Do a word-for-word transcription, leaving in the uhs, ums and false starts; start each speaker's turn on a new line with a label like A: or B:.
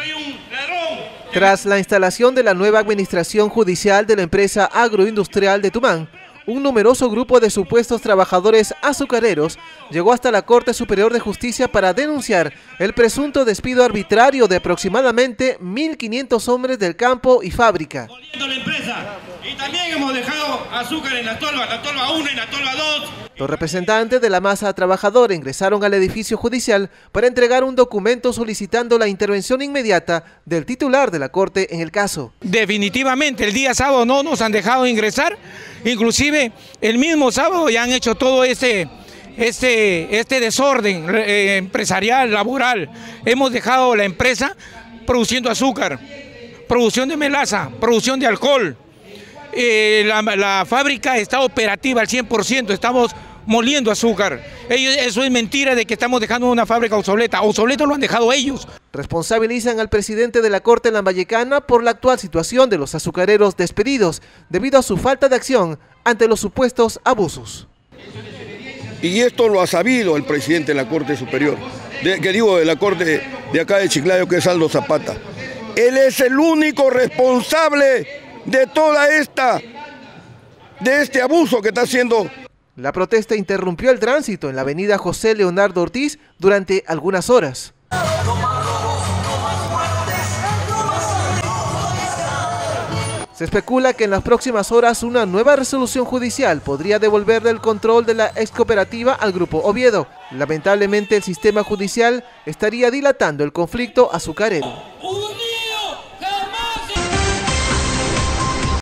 A: soy un ladrón.
B: Tras la instalación de la nueva administración judicial de la empresa agroindustrial de Tumán, un numeroso grupo de supuestos trabajadores azucareros llegó hasta la Corte Superior de Justicia para denunciar el presunto despido arbitrario de aproximadamente mil quinientos hombres del campo y fábrica.
A: La empresa. Y también hemos dejado azúcar en la tolva, la tolva uno y la tolva dos.
B: Los representantes de la masa trabajadora ingresaron al edificio judicial para entregar un documento solicitando la intervención inmediata del titular de la Corte en el caso.
C: Definitivamente el día sábado no nos han dejado ingresar, inclusive el mismo sábado ya han hecho todo este, este, este desorden eh, empresarial, laboral. Hemos dejado la empresa produciendo azúcar, producción de melaza, producción de alcohol. Eh, la, la fábrica está operativa al cien por ciento, estamos moliendo azúcar. Ellos, eso es mentira de que estamos dejando una fábrica obsoleta. Obsoleta lo han dejado ellos.
B: Responsabilizan al presidente de la Corte lambayecana por la actual situación de los azucareros despedidos debido a su falta de acción ante los supuestos abusos.
D: Y esto lo ha sabido el presidente de la Corte Superior, de, que digo de la Corte de acá de Chiclayo, que es Aldo Zapata. Él es el único responsable de toda esta, de este abuso que está haciendo.
B: La protesta interrumpió el tránsito en la avenida José Leonardo Ortiz durante algunas horas. Se especula que en las próximas horas una nueva resolución judicial podría devolverle el control de la ex cooperativa al Grupo Oviedo. Lamentablemente el sistema judicial estaría dilatando el conflicto azucarero.